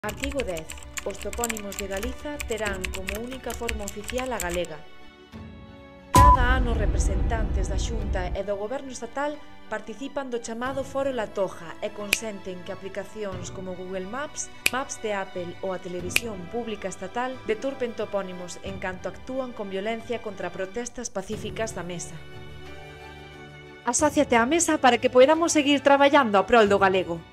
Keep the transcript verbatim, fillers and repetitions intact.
Artigo dez. Os topónimos de Galiza terán como única forma oficial a galega. Cada ano representantes da Xunta e do Goberno estatal participan do chamado Foro La Toja e consenten que aplicacións como Google Maps, Maps de Apple ou a Televisión Pública Estatal deturpen topónimos en canto actúan con violencia contra protestas pacíficas da Mesa. Asóciate á Mesa para que poidamos seguir traballando a prol do galego.